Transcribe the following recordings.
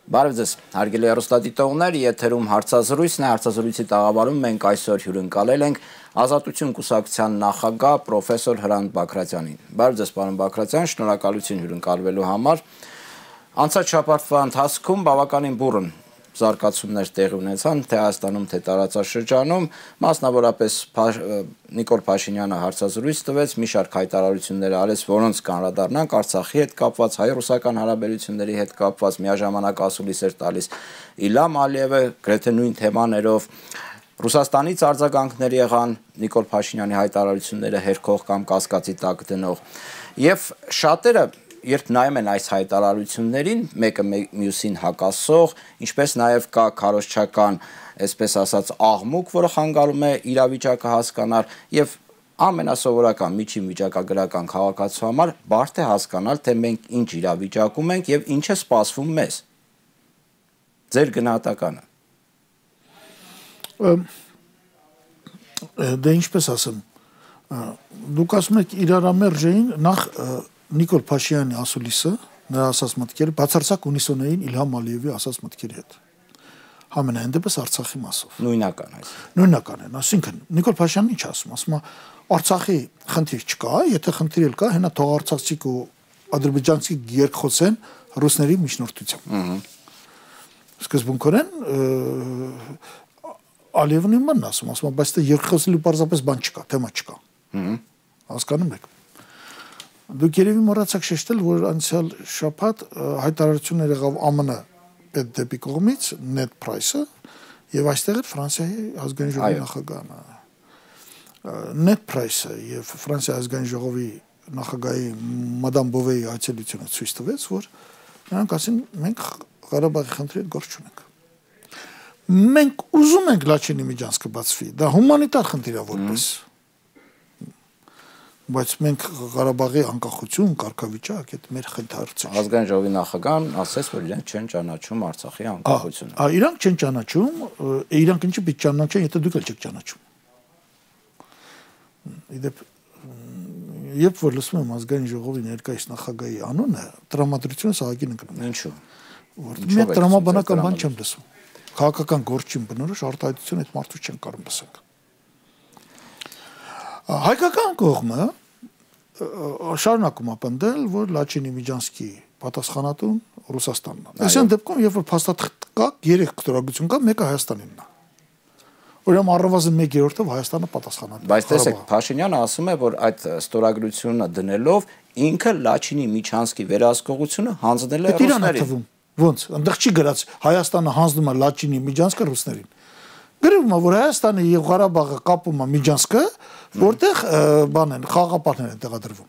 Բարև ձեզ, հարգելի հեռուստադիտողներ, եթերում հարցազրույցն է, հարցազրույցի տաղավարում մենք այսօր հյուրընկալել ենք Ազատություն կուսակցության նախագահ պրոֆեսոր Հրանտ Բագրատյանին։ Բարև ձեզ, պարոն Բագրատյան, շնորհակալություն հյուրընկալվելու համար։ Անցած շաբաթվա ընթացքում բավականին բուռն զարգացումներ տեղի ունեցան թե Հայաստանում, թե տարածաշրջանում, մասնավորապես Նիկոլ Փաշինյանը հարցազրույց տվեց, մի շարք հայտարարություններ արեց, որոնց կանդրադառնանք Արցախի հետ կապված, հայ-ռուսական հարաբերությունների հետ կապված, միաժամանակ ասուլիս էր տալիս Իլհամ Ալիևը, գրեթե նույն թեմաներով, Ռուսաստանից արձագանքներ եղան Նիկոլ Փաշինյանի հայտարարությունները հերքող կամ կասկածի տակ դնող, եւ շատերը երբ նայում են այս հայտարարություններին, մեկը մյուսին հակասող, ինչպես նաև կա քարոզչական, այսպես ասած, աղմուկ, որը խանգարում է իրավիճակը հասկանալ եւ ամենասովորական միջին վիճակագրական քաղաքացու համար բարդ է հասկանալ, թե մենք ինչ իրավիճակում ենք եւ ինչ է սպասվում մեզ։ Ձեր գնահատականը։ Դե ինչպես ասեմ, դուք ասում եք իրարամերժ էին նախ Նիկոլ Փաշինյանի ասուլիսը, նրա ասած մտքերը բացարձակ ունիսոն էին Իլհամ Ալիևի ասած մտքերի հետ։ Համենայն դեպս Արցախի մասով։ Նույնական այս։ Նույնական են, այսինքն Նիկոլ Փաշինյանն ինչ ասում, ասում է Արցախի խնդիր չկա, եթե խնդիր կա, հենա թող արցախցիք ու ադրբեջանցիք երկխոսեն ռուսների միջնորդությամբ։ Սկզբունքորեն Ալիևն իմանն ասում, բայց դա երկխոսելու պարզապես բան չկա, թեմա չկա։ Հասկանում եք։ Դուք երևի մոռացաք շեշտել, որ անցյալ շաբաթ հայտարարություններ եղավ ԱՄՆ պետդեպի կողմից net price-ը եւ այստեղ էր Ֆրանսիայի ազգային ժողովի նախագահը։ Net price-ը եւ Ֆրանսիայի ազգային ժողովի նախագահի մադամ Բովեի այցելությունը ցույց տվեց, որ նրանք ասին մենք Ղարաբաղի խնդրի հետ գործ չունենք։ Մենք ուզում ենք Լաչինի միջանցքը բացվի, դա հումանիտար խնդիր է որպես բայց մենք Ղարաբաղի անկախություն, կարգավիճակ, այդ մեր խնդիրը։ Ազգային ժողովի նախագահան ասեց, որ իրենք չեն ճանաչում Արցախի անկախությունը։ Իրանք չեն ճանաչում, իրանք ինչի պիտի ճանաչեն, եթե դուք էլ չեք ճանաչում։ Իդեպ երբ որ լսում եմ ազգային ժողովի ներկայիս նախագահի անունը, տրամադրությունը սահակին ընկնում։ Ինչու՞։ Որտեղ մենք տրամաբանական բան չեմ լսում։ Քաղաքական գործին բնորոշ արտահայտություն այդ մարդու չեն կարող լսել։ Հայկական կողմը շարունակում է պնդել, որ Լաչինի միջանցքի պատասխանատուն Ռուսաստանն է։ Այսինքն դեպքում, երբ որ փաստաթղթ կա, 3 կտորագրություն կա, մեկը Հայաստանինն է։ Ուրեմն առնվազն 1/3-ը Հայաստանը պատասխանատու է։ Բայց տեսեք, Փաշինյանը ասում է, որ այդ ստորագրությունը դնելով ինքը Լաչինի միջանցքի վերահսկողությունը հանձնել է ռուսներին։ Ոնց, այնտեղ չի գրած Հայաստանը հանձնում է Լաչինի միջանցքը ռուսներին։ Գրվում է, որ Հայաստանը եւ Ղարաբաղը կապում է միջանցքը, որտեղ բան են, խաղաղապահներ են տեղադրվում։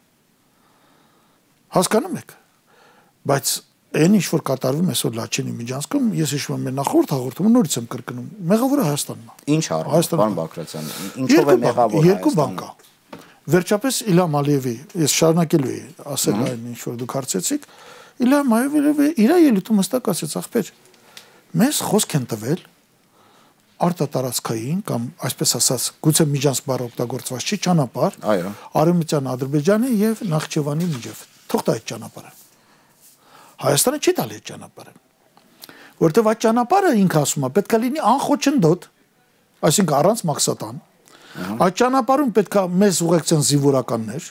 Հասկանում եք։ Բայց այն ինչ որ կատարվում է այսօր Լաչինի միջանցքում, ես հիշում եմ մեր նախորդ հաղորդումը նորից եմ կրկնում, մեղավորը Հայաստանն է։ Ինչ առնվազն, պարոն Բագրատյան, ինչով է մեղավոր Հայաստանը։ Երկու բան կա։ Վերջապես Իլհամ Ալիևի, ես շարունակելու եի ասել այն ինչ որ դուք հարցեցիք, Իլհամ Ալիևը իր ելույթում հստակ ասեց, ախպեր, մեզ խոսք են տվել արտատարածքային կամ այսպես ասած գուցե միջանց բառը օգտագործված չի ճանապարհ Արևմտյան Ադրբեջանի եւ Նախճեվանի միջև թող տա այդ ճանապարհը Հայաստանը չի տալի այդ ճանապարհը որտեւ այդ ճանապարհը ինքը ասում է պետք է լինի անխոչնդոտ այսինքն առանց մաքսատան այդ ճանապարհում պետք է մեզ ուղեկցեն զինվորականներ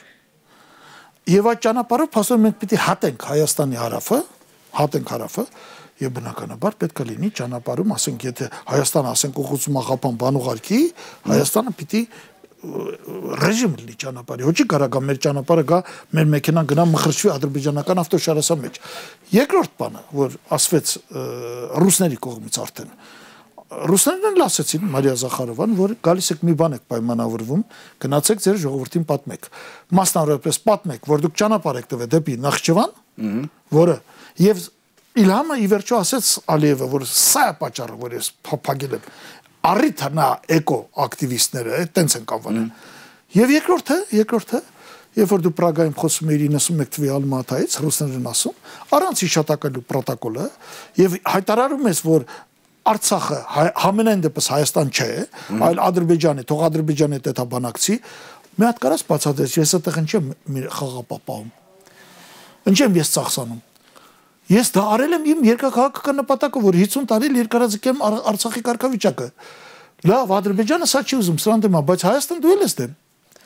եւ այդ ճանապարհով փաստորեն մենք պիտի հատենք Հայաստանի հարավը Եվ բնականաբար պետք է լինի ճանապարհում, ասենք, եթե Հայաստանը ասենք ուղղություն աղապան բանուղարկի, Հայաստանը պիտի ռեժիմ լինի ճանապարհի։ Ոչ չի կարող մեր ճանապարհը գա, մեր մեքենան գնա մխրճվի ադրբեջանական ավտոշարասա մեջ։ Երկրորդ բանը, որ ասվեց ռուսների կողմից արդեն, ռուսներն ասացին Մարիա Զախարովան, որ գալիս եք մի բան եք պայմանավորվում, գնացեք ձեր ժողովրդին պատմեք։ Մասնավորապես պատմեք, որ դուք ճանապարհ եք տվել դեպի Նախճեվան, որը եւ Իլհամը ի վերջո ասեց Ալիևը, որ սա է պատճառը, որ ես փափագել եմ։ Առիթ նա էկո ակտիվիստները, այդտենց են կանվանել։ Եվ երկրորդը, երբ որ դու Պրագայում խոսում էիր 91 թվականի Ալմատայից, ռուսներն ասում, առանց հիշատակելու պրոտոկոլը եւ հայտարարում ես, որ Արցախը համենայն դեպս Հայաստան չէ, այլ Ադրբեջան է, թող Ադրբեջանի հետ դա բանակցի։ Մի հատ կարաս բացատրես, ես այդտեղ ինչ եմ խաղապահպանում։ Ինչ եմ ես ծախսանում։ Ես դա արել եմ իմ երկրաքաղաքական նպատակը, որ 50 տարի երկարաձգեմ Արցախի կարգավիճակը։ Լավ, Ադրբեջանը սա չի ուզում, սրան դեմ, բայց Հայաստան դու էլ ես դեմ։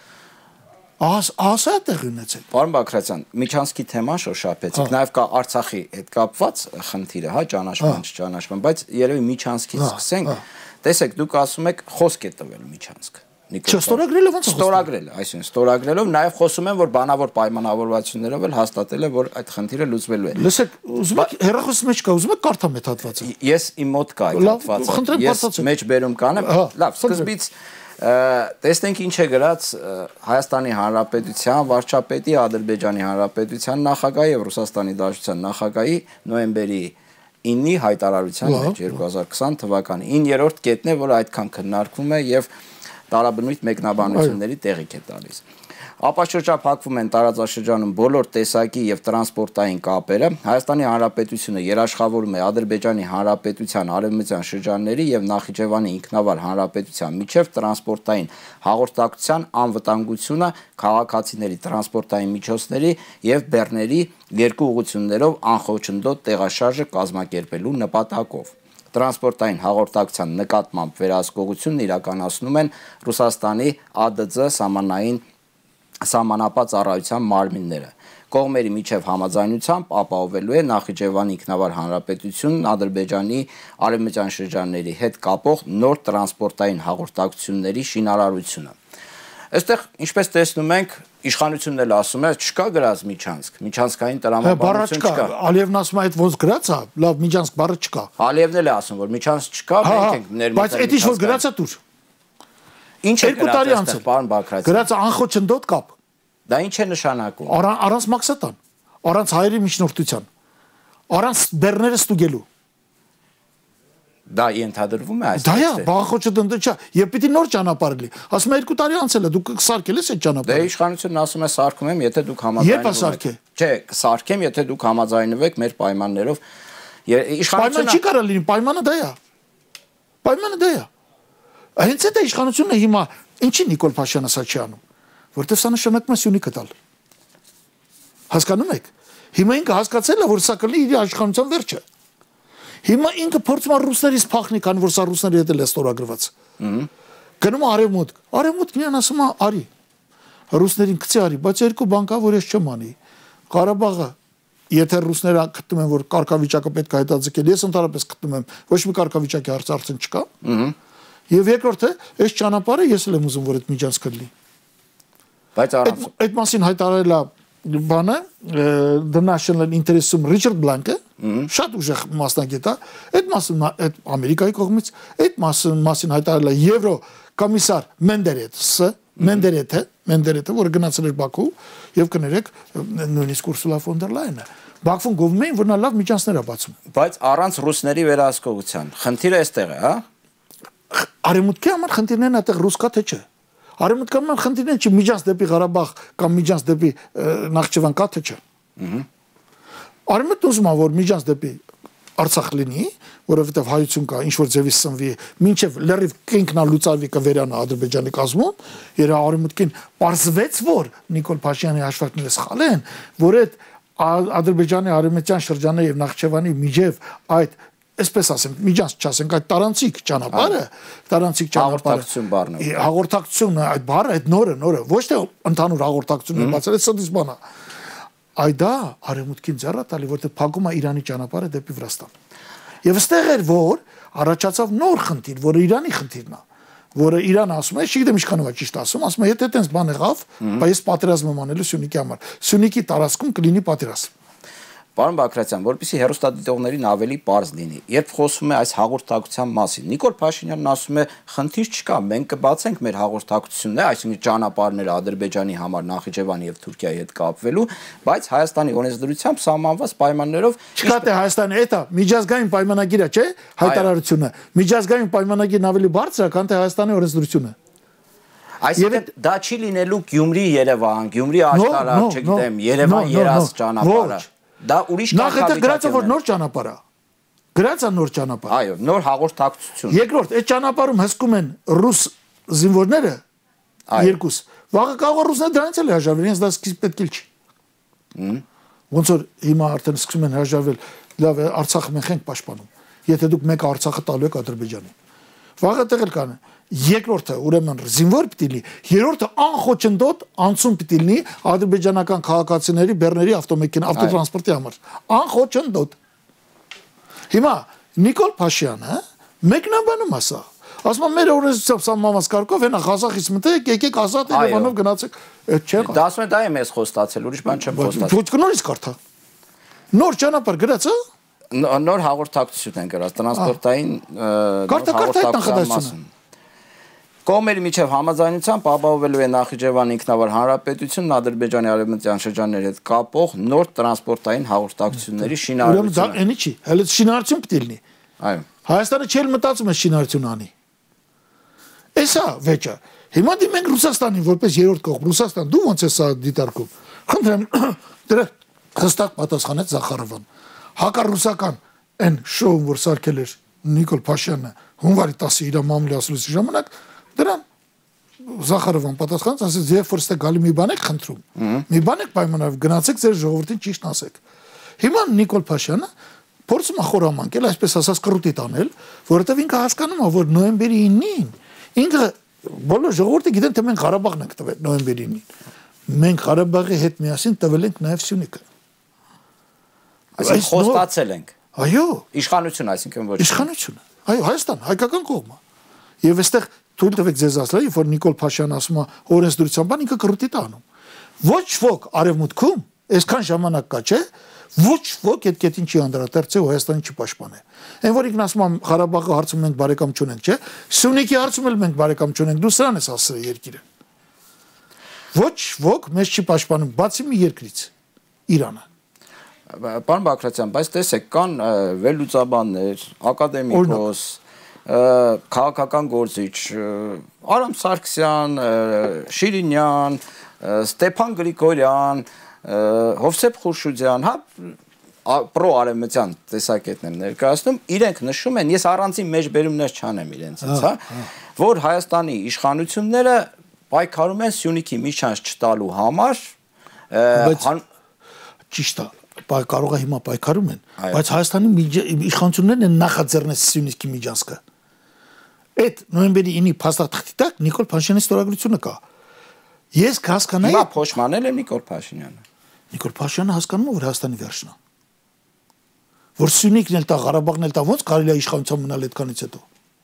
Ասա տեղ ունեցել։ Պարոն Բաքրատյան, Միչանսկի թեման շոշափեցիք, նաև կա Արցախի հետ կապված խնդիրը, հա, ճանաչման, չճանաչման, բայց երևի Միչանսկից սկսենք։ Տեսեք, դուք ասում եք խոսք է տվել Միչանսկը։ Չստորագրելով ոնց ստորագրել, այսինքն ստորագրելով, նաև խոսում են, որ բանավոր պայմանավորվածություններով էլ հաստատել է, որ այդ խնդիրը լուծվելու է։ Լսեք, ուզում եք հերախոսի մեջ կա, ուզում եք կարդամ այդ հատվածը։ Ես իմ մոտ կա այդ հատվածը։ Ես մեջ բերում կանեմ։ Լավ, սկզբից տեսնենք ինչ է գրած Հայաստանի Հանրապետության վարչապետի, Ադրբեջանի Հանրապետության նախագահի եւ Ռուսաստանի Դաշնության նախագահի նոյեմբերի 9-ի հայտարարության մեջ 2020 թվականի 9-րդ կետն է, որ այդքան քննարկվում է եւ տարաբնույթ մեկնաբանությունների տեղիք է տալիս։ Ապա շրջափակվում են տարածաշրջանում բոլոր տեսակի եւ տրանսպորտային կապերը։ Հայաստանի Հանրապետությունը երաշխավորում է Ադրբեջանի Հանրապետության արևմտյան շրջանների եւ Նախիջևանի ինքնավար հանրապետության միջև տրանսպորտային հաղորդակցության անվտանգությունը քաղաքացիների տրանսպորտային միջոցների եւ բեռների երկու ուղղություններով անխոչնդոտ տեղաշարժը կազմակերպելու նպատակով։ Տրանսպորտային հաղորդակցության նկատմամբ վերահսկողությունն իրականացնում են Ռուսաստանի ԱԴԾ սահմանապատ ծառայության մարմինները։ Կողմերի միջև համաձայնությամբ ապահովելու է Նախիջևանի ինքնավար հանրապետությունն Ադրբեջանի արևմտյան շրջանների հետ կապող նոր տրանսպորտային հաղորդակցությունների շինարարությունը։ Այստեղ, ինչպես տեսնում ենք, իշխանությունն էլ ասում է, չկա գրած Միչանսկ, Միչանսկային տրամաբանություն չկա։ Ալիևն ասում է, այդ ոնց գրած է, լավ, Միչանսկ բառը չկա։ Ալիևն էլ է ասում, որ Միչանսկ չկա, մենք ենք ներմուծել։ Բայց այդ ինչ որ գրած է դուր։ Ինչ է գրած այստեղ, պարոն Բաքրատյան։ Գրած է անխոչնդոտ կապ։ Դա ինչ է նշանակում։ Առանց մաքսատան, առանց հայերի միջնորդության, առանց բեռները ստուգելու։ Դա ենթադրվում է այս։ Դա է, բախոչընդդը չէ, եւ պիտի նոր ճանապարհ լինի։ Ասում է 2 տարի անցել է, դուք կսարքել ես այդ ճանապարհը։ Դե իշխանությունն ասում է սարքում եմ, եթե դուք համաձայնվեք։ Երբ է սարքե։ Չէ, կսարքեմ, եթե դուք համաձայնվեք մեր պայմաններով։ Պայման չի կարող լինի, պայմանը դա է։ Պայմանը դա է։ Հենց այդ իշխանությունը հիմա ինչի Նիկոլ Փաշինյանը սա չի անում, որտեվ սա նշանակում է Սյունիքը տալ։ Հասկանում եք։ Հիմա ինքը հասկացել է, որ սա կլինի իր իշխանության վերջը։ Հիմա ինքը փորձում է ռուսներից փախնի, քանի որ սա ռուսների հետ է ստորագրված։ Գնում է արևմուտք։ Արևմուտքն իրան ասում է արի։ Ռուսներին գցի արի, բայց երկու բան կա, որ ես չեմ անի։ Ղարաբաղը, եթե ռուսները գտնում են, որ կարգավիճակը պետք է հետաձգել, ես ընդհանրապես գտնում եմ, ոչ մի կարգավիճակի հարցարցն չկա։ Եվ երկրորդը, այս ճանապարհը ես էլ եմ ուզում, որ այդ Միչանսկը լինի։ Բայց առանց այդ մասին հայտարարել է բանը The National Interest-ում Ռիչարդ Բլանկը, շատ ուժեղ մասնագետ է, այդ մասին այդ Ամերիկայի կողմից, այդ մասին հայտարարել է Եվրոկոմիսար Մենդերետը, որը գնացել էր Բաքու, եւ կներեք նույնիսկ Ուրսուլա ֆոն դեր Լայենը Բաքվում գովում էին, որ նա լավ միջանցներ է բացում։ Բայց առանց ռուսների վերահսկողության, խնդիրը այստեղ է, հա։ Արևմուտքի համար խնդիրներն այդտեղ ռուս կա թե չէ։ Արևմուտքի համար խնդիրները չի միջանց դեպի Ղարաբաղ կամ միջանց դեպի Նախճեվան կա թե չէ։ Արևմուտքն ուզում է, որ միջանց դեպի Արցախ լինի, որովհետև հայություն կա, ինչ որ ձևի սնվի, մինչև լրիվ կինքնալուծարվի կվերանա Ադրբեջանի կազմում, երբ արևմուտքին պարզվեց, որ Նիկոլ Փաշինյանի հաշվարկները սխալ են, որ այդ Ադրբեջանի արևմտյան շրջանը եւ Նախճեվանի միջև այդ այսպես ասեմ, միջանց չասենք, այդ տարանցիկ ճանապարհը, հաղորդակցություն բառն է։ Հաղորդակցությունը, այդ բառը, այդ նորը, ոչ թե ընդհանուր հաղորդակցությունն է բացել, այդ սդից բան է։ Այդ դա արևմուտքին ձեռը տալի, որտեղ փակում է Իրանի ճանապարհը դեպի Վրաստան։ Եվ այստեղ էր, որ առաջացավ նոր խնդիր, որը Իրանի խնդիրն է, որը Իրանը ասում է, չգիտեմ ինչքան է ճիշտ ասում է, եթե այդպես բան եղավ, բայց ես պատերազմ եմ անելու Սյունիքի համար։ Սյունիքի տարածքում կլինի պատերազմ։ Պարոն Բաքրատյան, որպեսզի հեռուստադիտողներին ավելի պարզ լինի, երբ խոսվում է այս հաղորդակցության մասին, Նիկոլ Փաշինյանն ասում է, խնդիր չկա, մենք կբացենք մեր հաղորդակցությունները, այսինքն ճանապարհները Ադրբեջանի համար Նախիջևանի եւ Թուրքիայի հետ կապվելու, բայց Հայաստանի օրենսդրությամբ սահմանված պայմաններով չկա թե Հայաստանի էտա միջազգային պայմանագիրը, չէ՞, հայտարարությունը։ Միջազգային պայմանագիրն ավելի բարձր է, քան թե Հայաստանի օրենսդրությունը։ Այսինքն դա չի լինելու Գյումրի-Երևան, Գյումրի-Աշտարակ, չգիտեմ, Երևան-Երազ ճանապարհը։ Դա ուրիշ նախ գրած է, որ նոր ճանապարհ է։ Գրած է նոր ճանապարհ։ Այո, նոր հաղորդակցություն։ Երկրորդ, այդ ճանապարհում հսկում են ռուս զինվորները երկուս։ Վաղը կարող ռուսները դրանից էլ հաշվեն, ինձ դա սկիզբ պետք չի։ ոնց որ հիմա արդեն սկսում են հրաժարվել, լավ է, Արցախը մենք ենք պաշտպանում։ Եթե դուք մեկը Արցախը տալու եք Ադրբեջանին։ Վաղը տեղել կան։ Երկրորդը ուրեմն զինվոր պիտի լինի, երրորդը անխոչնդոտ անցում պիտի լինի ադրբեջանական քաղաքացիների բեռների ավտոմեքենա ավտոտրանսպորտի համար։ Անխոչնդոտ։ Հիմա Նիկոլ Փաշյանը մեկնաբանում ասա։ Ասում եմ մեր օրենսությամբ սահմանված կարգով հենա Ղազախից մտեք, եկեք ազատ Երևանով գնացեք։ Այդ չէ։ Դա ասում եմ դա եմ ես խոստացել, ուրիշ բան չեմ խոստացել։ Ոչ նորից կարդա։ Նոր ճանապարհ գրած է։ Նոր հաղորդակցություն են գրած տրանսպորտային հաղորդակցություն։ Կողմերի միջև համաձայնությամբ ապահովելու է Նախիջևանի ինքնավար հանրապետությունն Ադրբեջանի արևմտյան շրջանների հետ կապող նոր տրանսպորտային հաղորդակցությունների շինարարությունը։ Ուրեմն դա այնի չի, հələ շինարարություն պիտի լինի։ Այո։ Հայաստանը չէ մտածում է շինարարություն անի։ Էսա վեճը։ Հիմա դիմենք Ռուսաստանին որպես երրորդ կողմ։ Ռուսաստան, դու ո՞նց ես սա դիտարկում։ Խնդրեմ, դրա հստակ պատասխանեց Զախարովան։ Հակառուսական այն շոուն, որ սարքել էր Նիկոլ Փաշյանը հունվարի 10-ի իր մամուլի ասուլիսի ժամանակ, դրան Զախարովան պատասխանեց, ասեց, երբ որ ստե գալի մի բան եք խնդրում, մի բան եք պայմանավորվում, գնացեք ձեր ժողովրդին ճիշտ ասեք։ Հիմա Նիկոլ Փաշյանը փորձում է խորամանկել, այսպես ասած կռուտի տանել, որովհետև ինքը հասկանում է, որ նոյեմբերի 9-ին ինքը բոլոր ժողովուրդը գիտեն, թե մենք Ղարաբաղն ենք տվել նոյեմբերի 9-ին։ Մենք Ղարաբաղի հետ միասին տվել ենք նաև Սյունիքը։ Այսինքն խոստացել ենք։ Այո, իշխանություն, այսինքն ոչ։ Իշխանություն։ Այո, Հայաստան, հայկական կողմը։ Եվ այստեղ թույլ տվեք ձեզ ասել, որ Նիկոլ Փաշյանը ասում է օրենսդրության բան, ինքը կռուտի տանում։ Ոչ ոք արևմուտքում, այսքան ժամանակ կա, չէ՞, ոչ ոք այդ կետին չի անդրադարձել ու Հայաստանին չի պաշտպանել։ Այն որ ինքն ասում է Ղարաբաղի հարցում մենք բարեկամ չունենք, չէ՞, Սյունիքի հարցում էլ մենք բարեկամ չունենք, դու սրան ես ասել երկիրը։ Ոչ ոք մեզ չի պաշտպանում, բացի մի երկրից՝ Իրանը։ Պարոն Բագրատյան, բայց տեսեք, կան վերլուծաբաններ, ակադեմիկոս, քաղաքական գործիչ, Արամ Սարգսյան, Շիրինյան, Ստեփան Գրիգորյան, Հովսեփ Խուրշուդյան, հա, պրո-արևմտյան տեսակետն եմ ներկայացնում, իրենք նշում են, ես առանցին մեջբերումներ չանեմ իրենցից, հա, որ Հայաստանի իշխանությունները պայքարում են Սյունիքի միջանց չտալու համար, ճիշտ է, կարող է հիմա պայքարում են, բայց Հայաստանի իշխանություններն են նախաձեռնել Սյունիքի միջանցքը։ Այդ նոյեմբերի 9-ի փաստաթղթի տակ Նիկոլ Փաշինյանի ստորագրությունը կա։ Ես կհասկանայի։ Հիմա փոշմանել է Նիկոլ Փաշինյանը։ Նիկոլ Փաշինյանը հասկանում է, որ Հայաստանի վերջն է։ Որ Սյունիքն էլ տա, Ղարաբաղն էլ տա, ո՞նց կարելի է իշխանության մնալ այդքանից հետո։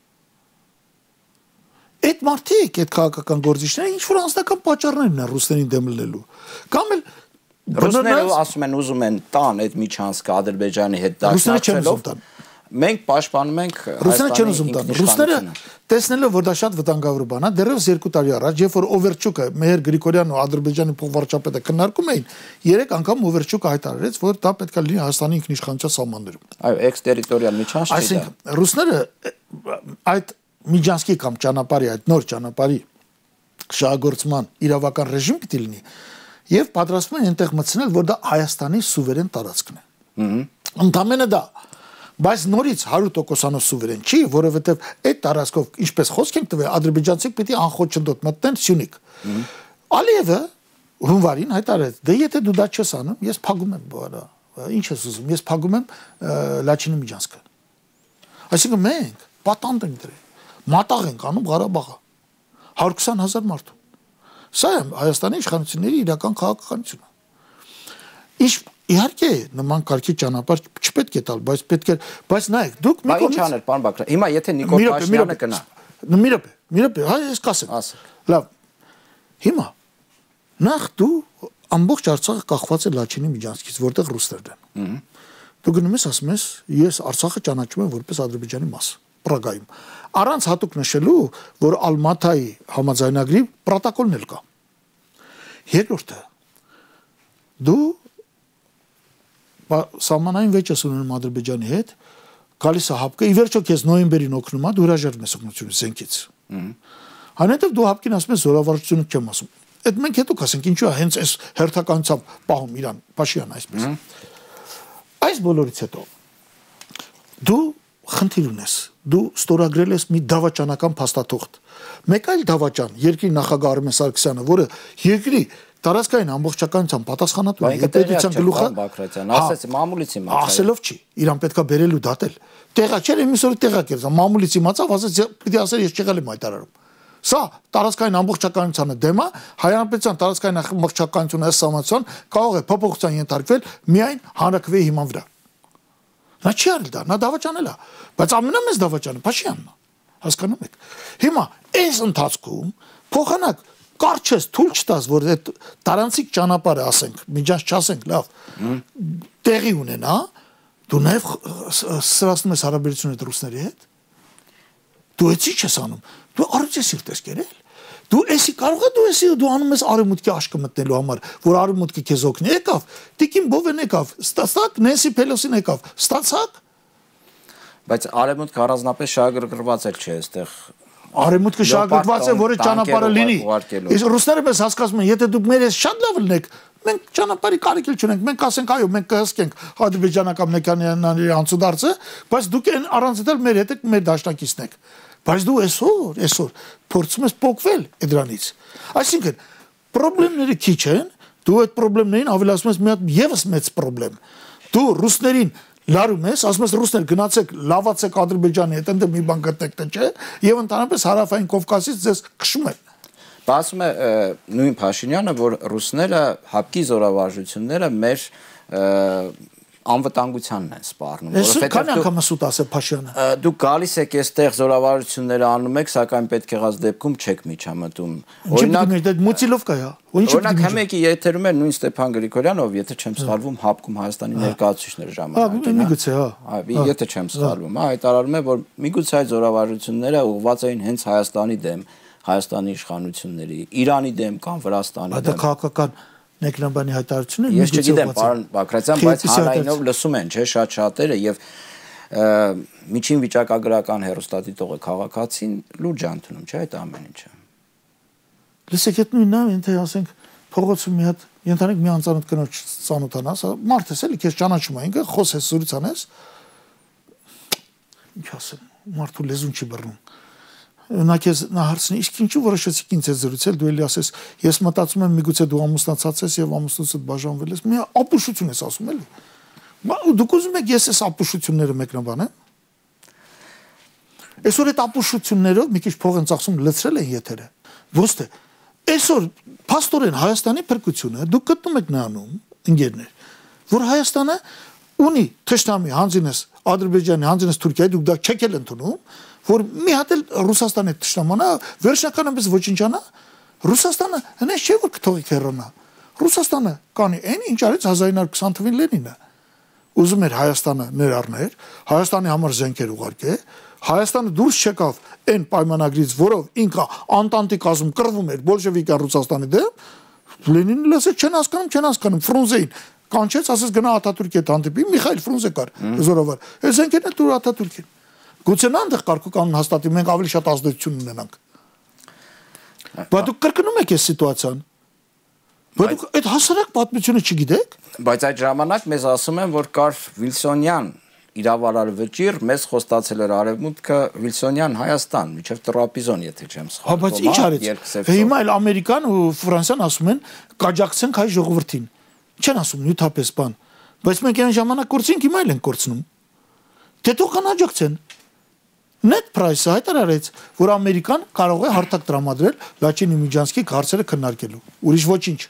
Այդ մարդիկ, այդ քաղաքական գործիչները ինչ որ անձնական պատճառներ ունեն ռուսներին դեմ լնելու։ Կամ էլ ռուսները ասում են ուզում են տան այդ միջանցքը Ադրբեջանի հետ դաշնակցելով։ Մենք պաշտպանում ենք Հայաստանի ինքնիշխանությունը։ Ռուսները տեսնելով, որ դա շատ վտանգավոր բան է, դեռևս 2 տարի առաջ, երբ որ Օվերչուկը, Մեհեր Գրիգորյանն ու Ադրբեջանի փոխվարչապետը քննարկում էին, 3 անգամ Օվերչուկը հայտարարեց, որ դա պետք է լինի Հայաստանի ինքնիշխանության սահմաններում։ Այո, էքստերիտորիալ միջանց չի դա։ Այսինքն ռուսները այդ միջանցքի կամ ճանապարհի, այդ նոր ճանապարհի շահագործման իրավական ռեժիմ պիտի լինի եւ պատրաստվում են այնտեղ մտցնել, որ դա Հայաստանի սուվերեն տարածքն է։ Ընդամենը դա, բայց նորից 100%-անով սուվերեն չի, որովհետեւ այդ տարածքով ինչպես խոսք ենք տվել, ադրբեջանցիք պիտի անխոչնդոտ մտնեն Սյունիք։ Ալիևը հունվարին հայտարարեց, դե եթե դու դա չես անում, ես փակում եմ բարա։ Ինչ ես ուզում, ես փակում եմ Լաչինի միջանցքը։ Այսինքն մենք պատանդ ենք դրել, մատաղ ենք անում Ղարաբաղը 120,000 մարդու։ Սա է Հայաստանի իշխանությունների իրական քաղաքականությունը։ Իհարկե նման կարգի ճանապարհ չպետք է տալ, բայց պետք է, բայց նայեք, դուք մի կողմից անել, պարոն Բագրատ, հիմա եթե Նիկոլ Փաշինյանը գնա։ Մի րոպե, հայ ես կասեմ։ Լավ։ Հիմա նախ դու ամբողջ Արցախը կախված է Լաչինի միջանցքից, որտեղ ռուսներն են։ Դու գնում ես ասում ես, ես Արցախը ճանաչում եմ որպես Ադրբեջանի մաս, Պրագայում։ Առանց հատուկ նշելու, որ Ալմաթայի համաձայնագրի պրոտոկոլն էլ կա։ Երկրորդը, դու սահմանային վեճ ես ունենում Ադրբեջանի հետ, գալիս է հապկը, ի վերջո քեզ նոյեմբերին օգնում է, դու հրաժարվում ես օգնությունից զենքից։ Այնուհետև դու հապկին ասում ես զորավարժությունը չեմ ասում։ Այդ մենք հետո կասենք, ինչու է հենց այս հերթականությամբ պահում իրան, Փաշինյան այսպես։ Այս բոլորից հետո դու խնդիր ունես, դու ստորագրել ես մի դավաճանական փաստաթուղթ։ Մեկ այլ դավաճան, երկրի նախագահ Արմեն Սարգսյանը, որը երկրի տարածքային ամբողջականության պատասխանատու է պետության գլուխը Բակրատյան ասեց մամուլից իմացա ասելով չի իրան պետքա բերելու դատել տեղա չէր իմիսորը տեղա կերզ մամուլից իմացավ ասեց պիտի ասեր ես չեղել եմ հայտարարում սա տարածքային ամբողջականությանը դեմա հայ-հանրապետության տարածքային ամբողջականությունը ըստ համացան կարող է փոփոխության ենթարկվել միայն հանրակրվեի հիման վրա նա չի արել դա նա դավաճանել է բայց ամենամեծ դավաճանը Փաշինյանն է հասկանում եք հիմա այս ընթացքում փոխանակ կարճես թույլ չտաս որ այդ տարանցիկ ճանապարհը ասենք միջանց չասենք լավ տեղի ունենա դու նաև սրացնում ես հարաբերությունները ռուսների հետ դու էցի չես անում դու առողջ սիրտ ես կերել դու էսի կարող է դու անում ես արևմուտքի աշկը մտնելու համար որ արևմուտքը քեզ օգնի եկավ Տիկին Բովեն եկավ ստացակ Նենսի Փելոսին եկավ ստացակ բայց արևմուտքը առանձնապես շահագրգռված էլ չէ այստեղ արևմուտքը շահագրգռված է որը ճանապարհը լինի իսկ ռուսները մեզ հասկացում են եթե դուք մեր ես շատ լավ լինեք մենք ճանապարհի կարիք չունենք մենք ասենք այո մենք կհսկենք ադրբեջանական մեխանիզմների անցուդարձը բայց դուք այն առանց դել մեր հետ եք մեր դաշնակիցն եք բայց դու այսօր փորձում ես փոկվել դրանից այսինքն խնդիրները քիչ են դու այդ խնդիրներին ավելացնում ես մի հատ եւս մեծ խնդրեմ դու ռուսներին լարում ես ասում ես ռուսներ գնացեք լավացեք ադրբեջանի հետ ընդ մի բան գտեք թե չէ եւ ընդհանրապես հարավային Կովկասից ձեզ քշում են Ասում է նույն Փաշինյանը, որ ռուսները հապկի զորավարժությունները մեր անվտանգությանն են սպառնում, որովհետեւ քանի անգամ ասուտ ասել Փաշինյանը դուք գալիս եք այստեղ զորավարությունները անում եք, սակայն պետք եղած դեպքում չեք միջամտում։ Օրինակ Մուցիլովկա է, օրինակ համեկի եթերում է նույն Ստեփան Գրիգորյանով, եթե չեմ սխալվում, հապկում Հայաստանի ներկայացուցիչների ժամանակ։ Միգուցե, եթե չեմ սխալվում, հայտարարում է, որ միգուցե այդ զորավարությունները ուղղված էին հենց Հայաստանի դեմ, Հայաստանի իշխանությունների, Իրանի դեմ կամ Վրաստանի դեմ։ Դա քաղաքական Նեկնաբանի հայտարարությունը Ես չգիտեմ, պարոն Բակրատյան, բայց հանրայինով լսում են, չէ, շատ շատերը եւ միջին վիճակագրական հերոստատիտողը քաղաքացին լուրջ ընդունում, չէ, այդ ամեն ինչը։ Լսեք, այդ նույնն է, եթե ասենք փողոցում մի հատ ենթանեք մի անծանոթ կնոջ ծանոթանաս, մարդ ես էլի, քեզ ճանաչում է, ինքը խոսես զրույց անես։ Ինչ ասեմ, մարդու լեզուն չի բռնում։ Նա քեզ նա հարցնի, իսկ ինչու որոշեցիք ինձ հետ զրուցել, դու էլի ասես, ես մտածում եմ միգուցե դու ամուսնացած ես եւ ամուսնուցդ բաժանվել ես, մի ապուշություն ես ասում էլի։ Դուք ուզում եք ես այս ապուշությունները մեկնաբանեմ։ Այսօր այդ ապուշություններով մի քիչ փող են ծախսում լցրել են եթերը։ Ոնց թե այսօր փաստորեն Հայաստանի փրկությունը դուք գտնում եք նրանում, ընկերներ, որ Հայաստանը ունի թշնամի հանձինես Ադրբեջանի, հանձինես Թուրքիայի, դուք դա չեք էլ ընդունում, որ մի հատ էլ Ռուսաստանի թշնամանա վերջնականապես ոչինչանա, Ռուսաստանը հենց չէ որ կթողի քեռանա։ Ռուսաստանը կանի այն ինչ արեց 1920 թվականին Լենինը։ Ուզում էր Հայաստանը ներառներ, Հայաստանի համար զենքեր ուղարկե, Հայաստանը դուրս չեկավ այն պայմանագրից, որով ինքը Անտանտի կազմում կռվում էր բոլշևիկյան Ռուսաստանի դեմ, Լենինը լսեց չեն հասկանում Ֆրունզեին կանչեց, ասես գնա Աթաթուրքի հետ հանդիպի, Միխայիլ Ֆրունզե կար զորավար։ Այս զենքերն է դուր Աթաթուրքին։ Գուցե նանդեղ կարգու կանոն հաստատի, մենք ավելի շատ ազդեցություն ունենանք։ Բայց դուք կրկնում եք այս սիտուացիան։ Բայց դուք այդ հասարակ պատմությունը չգիտեք։ Բայց այդ ժամանակ մեզ ասում են, որ կար Վիլսոնյան իրավարար վճիռ, մեզ խոստացել էր Արևմուտքը Վիլսոնյան Հայաստան, միջև Տրապիզոն, եթե չեմ սխալվում։ Բայց ինչ արեց։ Հիմա էլ Ամերիկան ու Ֆրանսիան ասում են, կաջակցենք հայ ժողովրդին։ Չեն ասում նյութապես բան։ Բայց մենք այն ժամանակ կորցինք, հիմա էլ ենք կորցնում։ Թե թող կան աջակցեն։ Net price-ը հայտարարեց, որ Ամերիկան կարող է հարթակ տրամադրել Լաչինի Միջանցքի հարցերը քննարկելու։ Ուրիշ ոչինչ։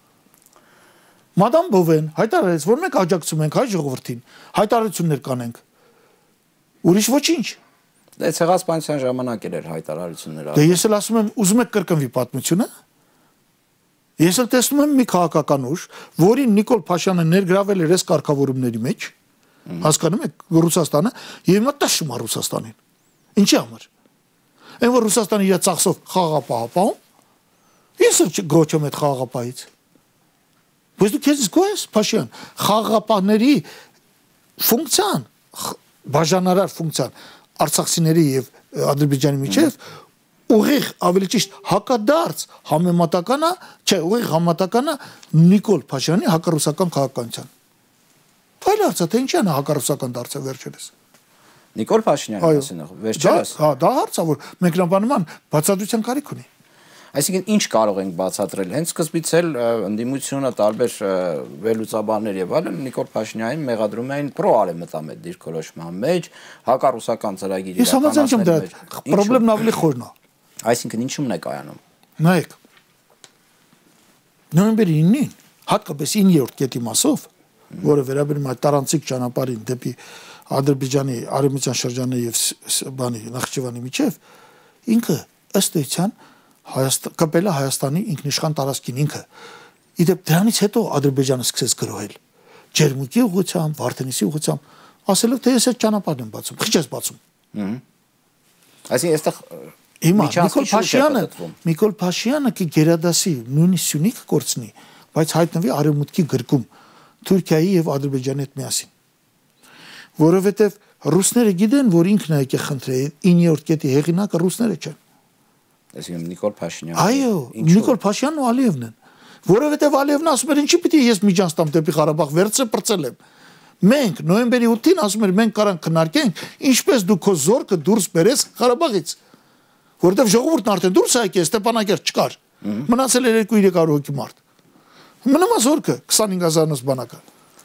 Մադամ Բովեն հայտարարեց, որ մենք աջակցում ենք հայ ժողովրդին, հայտարարություններ կանենք։ Ուրիշ ոչինչ։ Դա ցեղասպանության ժամանակ էր հայտարարությունները։ Դե ես էլ ասում եմ, ուզում եք կրկնվի պատմությունը։ Ես էլ տեսնում եմ մի քաղաքական ուժ, որին Նիկոլ Փաշյանը ներգրավել էր այս կարգավորումների մեջ, հասկանում եք, Ռուսաստանը, եւ հիմա տաշում է Ռուսաստանին։ Ինչի համար։ Այն որ Ռուսաստանը իր ծախսով խաղապահապահում, ես էլ գոչում եմ այդ խաղապահից։ Բայց դու քեզ զգոյես, Փաշյան, խաղապահների ֆունկցիան, բաժանարար ֆունկցիան արցախցիների եւ Ադրբեջանի միջեւ ուղիղ ավելի ճիշտ հակադարձ համեմատականա, չէ, ուղիղ համեմատականա Նիկոլ Փաշյանի հակառուսական քաղաքականության։ Բայց արծա թե ինչի է հակառուսական դարձը վերջերս։ Նիկոլ Փաշինյանը ասինող վերջերս։ Հա, դա հարց է, որ մեկնաբանման բացատրության կարիք ունի։ Այսինքն ինչ կարող ենք բացատրել։ Հենց սկզբից էլ ընդդիմությունը տարբեր վերլուծաբաններ եւ այլն Նիկոլ Փաշինյանին մեղադրում էին պրոարևմտամետ դիրքորոշման մեջ, հակառուսական ծրագիր իրականացնելու մեջ։ Պրոբլեմն ավելի խորն է։ Այսինքն ինչումն է կայանում։ Նայեք։ Նոյեմբերի 9-ին, հատկապես 9-րդ կետի մասով, որը վերաբերում է տարանցիկ ճանապարհին դեպի Ադրբեջանի արևմտյան շրջանը եւ Նախճեվանի միջև, ինքը ըստ էության կապել է Հայաստանի ինքնիշխան տարածքին ինքը։ Իդեպ դրանից հետո Ադրբեջանը սկսեց գրոհել Ջերմուկի ուղղությամբ, Վարդենիսի ուղղությամբ, ասելով թե ես այդ ճանապարհն եմ բացում, քիչ ես բացում։ Այսինքն այստեղ հիմա Նիկոլ Փաշինյանը կգերադասի նույնիսկ Սյունիք կորցնի, բայց հայտնվի արևմուտքի գրկում Թուրքիայի եւ Ադրբեջանի հետ միասին։ Որովհետեւ ռուսները գիտեն, որ ինքն է եկել խնդրել 9-րդ կետի հեղինակը ռուսները չեն։ Այսինքն Նիկոլ Փաշինյանը։ Այո, Նիկոլ Փաշինյանն ու Ալիևն են։ Որովհետեւ Ալիևն ասում էր, ինչի պիտի ես միջանց տամ դեպի Ղարաբաղ, վերցրե պրծել եմ։ Մենք նոյեմբերի 8-ին ասում էր, մենք կարանք քննարկենք, ինչպես դու քո զորքը դուրս բերես Ղարաբաղից։ Որովհետեւ ժողովուրդն արդեն դուրս է եկել, Ստեփանակերտ չկար։ Մնացել էր 2-300 հոգի մարդ։ Մնում է զորքը 25000 բանակը։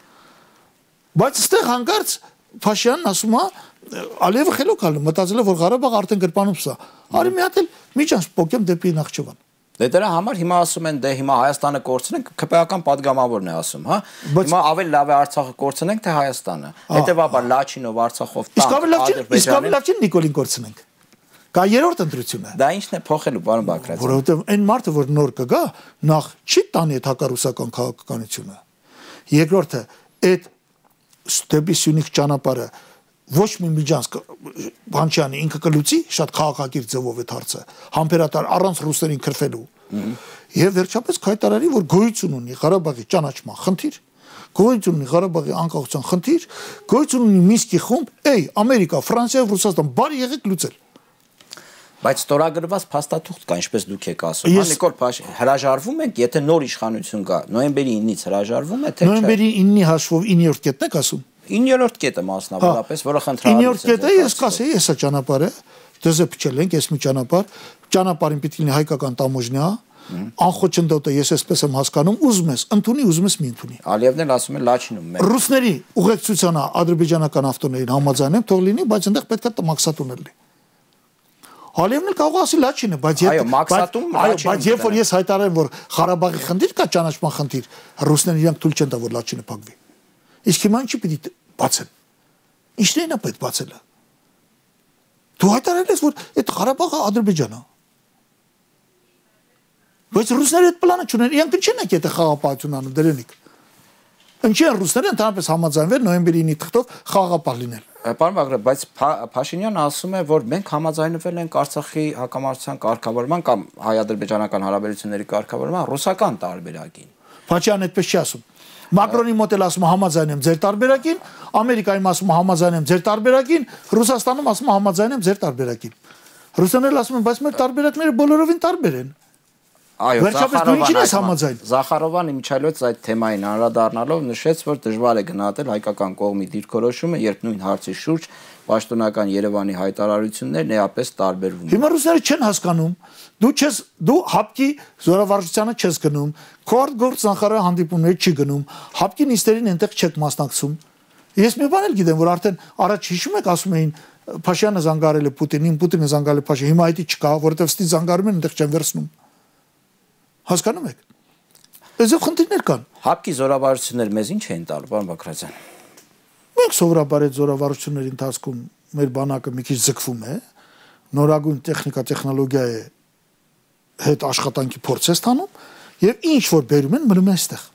Բայց այստեղ հանկարծ Փաշինյանն ասում է, Ալիևը խելոք ալու, մտածել է, որ Ղարաբաղը արդեն գրպանում սա։ Արի մի հատ էլ միջանց փոկեմ դեպի Նախճեվան։ Դե դրա համար հիմա ասում են, դե հիմա Հայաստանը կորցնենք, ԿՊԱ-ական падգամավորն է ասում, հա։ Հիմա ավելի լավ է Արցախը կորցնենք, թե Հայաստանը։ Հետևաբար Լաչինով, Արցախով տանկ Իսկ ավելի լավ չի Նիկոլին կորցնենք։ Կա երրորդ ընտրությունը։ Դա ինչն է փոխելու, պարոն Բագրատյան։ Որովհետև այն մարդը, որ նոր կգա, նախ չի տանի այդ հակառուսական քաղաքականությունը։ Երկրորդը, այդ դեպի Սյունիք ճանապարհը ոչ մի միջանց Փաշինյանը ինքը կլուծի շատ քաղաքակիրթ ձևով այդ հարցը, համբերատար առանց ռուսերին քրֆելու։ Եվ վերջապես հայտարարի, որ գոյություն ունի Ղարաբաղի ճանաչման խնդիր, գոյություն ունի Ղարաբաղի անկախության խնդիր, գոյություն ունի Մինսկի խումբ, Ամերիկա, Ֆրանսիա եւ Ռուսաստան, բարի եղեք լուծել։ Բայց ստորագրված փաստաթուղթ կա, ինչպես դուք եք ասում, հա Նիկոլ Փաշինյան, հրաժարվում եք, եթե նոր իշխանություն կա, նոյեմբերի 9-ից հրաժարվում է, թե չէ։ Նոյեմբերի 9-ի հաշվով 9-րդ կետն եք ասում։ 9-րդ կետը մասնավորապես, որը խնդրահարույց է։ 9-րդ կետը ես կասեի, հեսա ճանապարհը, դեզը փչել ենք, ես մի ճանապարհին պիտի լինի հայկական տամոժնյա, անխոչնդոտը ես այսպես եմ հասկանում, ուզում ես ընդունի, ուզում ես մի ընդունի։ Ալիևն էլ ասում է Լաչինում մենք։ Ռուսների ուղեկցությանը ադրբեջանական ավտոներին համաձայնեմ, թող լինի, բայց այնտեղ պետք է մաքսատուն լինի։ Ալիևն էլ կարող ասի Լաչինը, բայց երբ որ ես հայտարարեմ, որ Ղարաբաղի խնդիր կա, ճանաչման խնդիր, ռուսներն իրանք թույլ չեն տա, որ Լաչինը փակվի։ Իսկ հիմա ինչի պիտի բացեն։ Ինչն է նա պետք բացելը։ Դու հայտարարել ես, որ այդ Ղարաբաղը Ադրբեջանն է։ Բայց ռուսները այդ պլանը չունեն, իրանք չեն եկել այդ խաղապահություն անում դրանիկ։ Ինչի են ռուսները ընդհանրապես համաձայնվել նոյեմբերի 9-ի թղթով խաղապահ լինել։ Պարոն Բագրատ, բայց Փաշինյանը ասում է, որ մենք համաձայնվել ենք Արցախի հակամարտության կարգավորման կամ հայ-ադրբեջանական հարաբերությունների կարգավորման ռուսական տարբերակին։ Փաշինյանը այդպես չի ասում։ Մակրոնի մոտ էլ ասում է համաձայն եմ ձեր տարբերակին, Ամերիկայում ասում է համաձայն եմ ձեր տարբերակին, Ռուսաստանում ասում է համաձայն եմ ձեր տարբերակին։ Ռուսները ասում են, բայց մեր տարբերակները բոլորովին տարբեր են։ Այո, Զախարովան Զախարովան իմիջիայլոց այդ թեմային անդրադառնալով նշեց, որ դժվար է գնահատել հայկական կողմի դիրքորոշումը, երբ նույն հարցի շուրջ պաշտոնական Երևանի հայտարարություններն էապես տարբերվում են։ Հիմա ռուսները չեն հասկանում, դու հապկի զորավարժությանը չես գնում, քո արտգործնախարարը հանդիպումների չի գնում, հապկի նիստերին այնտեղ չեք մասնակցում։ Ես մի բան էլ գիտեմ, որ արդեն առաջ հիշում եք, ասում էին Փաշինյանը զանգարել է Պուտինին, Պուտինը զանգարել է Փաշինյանին, հիմա այդի չկա, որովհետև ստի զանգարում են, այնտեղ չեն վերցնում։ Հասկանում եք։ Այդպես խնդիրներ կան։ Հապկի զորավարժությունները մեզ ինչ էին տալու, պարոն Բագրատյան։ Մենք սովորաբար այդ զորավարժությունների ընթացքում մեր բանակը մի քիչ ձգվում է, նորագույն տեխնիկա-տեխնոլոգիա է հետ աշխատանքի փորձ է ստանում եւ ինչ որ բերում են մնում են այստեղ։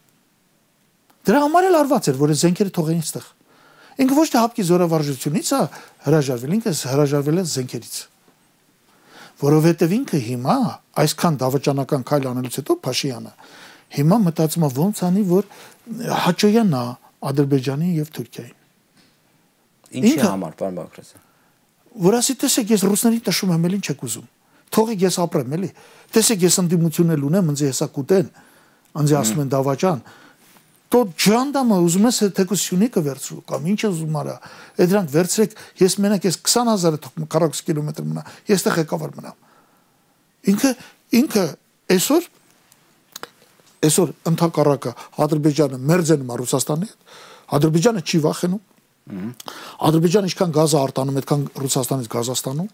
Դրա համար էլ արված էր, որ այդ զենքերը թողեն այստեղ։ Ինքը ոչ թե հապկի զորավարժությունից է հրաժարվել, ինքը հրաժարվել է զենքերից։ Որովհետև ինքը հիմա այսքան դավաճանական քայլ անելուց հետո Փաշինյանը հիմա մտածում է ոնց անի, որ հաճոյանա Ադրբեջանին եւ Թուրքիային։ Ինչի համար, պարոն Բագրատյան։ Որ ասի, տեսեք, ես ռուսներին տշում եմ, էլ ինչ եք ուզում։ Թողեք ես ապրեմ, էլի։ Տեսեք, ես ընդդիմություն էլ ունեմ, ինձ հեսա կուտեն, ինձ ասում են դավաճան։ Տո ջանդամը ուզում ես թեկուզ Սյունիքը վերցրու կամ ինչ ուզում արա։ Այդ դրանք վերցրեք, ես մենակ ես 20000-ը 40 կիլոմետր մնա, ես տեղ եկավար մնամ։ Ինքը ինքը այսօր ընդհակառակը Ադրբեջանը մերձենում է Ռուսաստանի հետ, Ադրբեջանը չի վախենում, Ադրբեջանը ինչքան գազ է արտանում, այդքան Ռուսաստանից գազ է ստանում,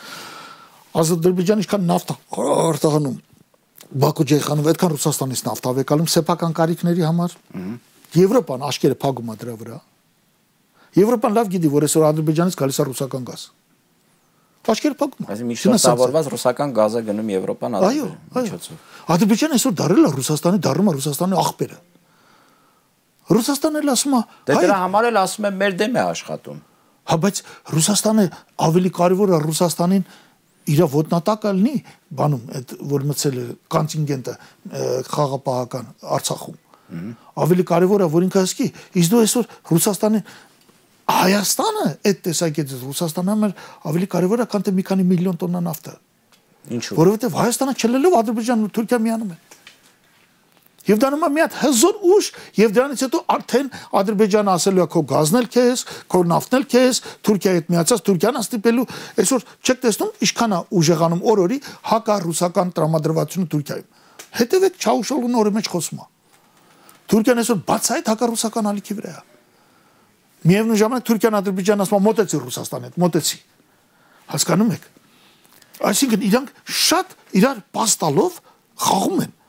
Ադրբեջանը ինչքան նավթ արտահանում, Բաքու ջեյխանում, այդքան Ռուսաստանից նավթ ավեկալում սեփական կարիքների համար, Եվրոպան աշկերը փակում է դրա վրա, Եվրոպան լավ գիտի, որ այսօր Ադրբեջանից գալիս է ռուսական գազ, աշկերը փակում է, այսինքն միջնորդավորված ռուսական գազը գնում Եվրոպան միջոցով, Ադրբեջանը այսօր դարել է դառնում է Ռուսաստանի աղբերը, Ռուսաստանն էլ ասում է, դրա համար էլ ասում է մեր դեմ է աշխատում։ Հա, բայց Ռուսաստանը ավելի կարևոր է Ռուսաստանին իր ոտնատակը լինի, բանում, այդ որ մցել է կոնտինգենտը խաղապահական Արցախում։ Ավելի կարևոր է, որ ինքը ասկի, իսկ դու այսօր Ռուսաստանին Հայաստանը այդ տեսակետից Ռուսաստանը ավելի կարևոր է, քան թե մի քանի միլիոն տոննա նավթը։ Ինչու՞։ Որովհետև Հայաստանը չլելով Ադրբեջանն ու Թուրքիան միանում են։ Եվ դա նման մի հատ հզոր ուժ, եւ դրանից հետո արդեն Ադրբեջանը ասելու է քո գազն էլ քեզ, քո նավթն էլ քեզ, Թուրքիայի հետ միացած Թուրքիան ստիպելու, այսօր չեք տեսնում ինչքան է ուժեղանում օրորի հակառուսական տրամադրվածությունը Թուրքիայում։ Հետևեք Չաուշօղլուն օրը մեջ խոսում է։ Թուրքիան այսօր բացահայտ հակառուսական ալիքի վրա է։ Միևնույն ժամանակ Թուրքիան Ադրբեջանն ասում է մոտեցի Ռուսաստանի հետ, մոտեցի։ Հասկանում եք։ Այսինքն իրանք շատ իրար պաստալով խաղում են։